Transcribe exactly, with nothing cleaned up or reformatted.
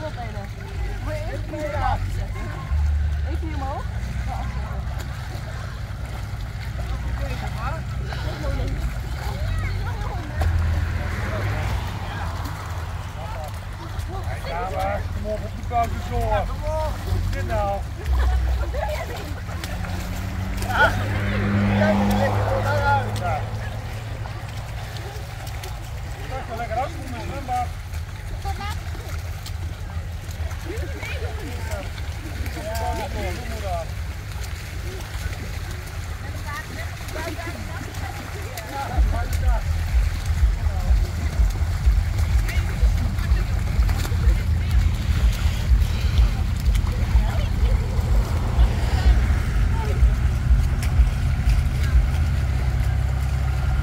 Kom op, Ene. Moet je eerst een keer afzetten. Even hier omhoog. Ja, afzetten. Ja, maar kom op op de kant zo. Wat is dit nou? Ja, kijk, dan ligt het gewoon daaruit. Ja. Dat is wel lekker afkomen, zwembad. Ja,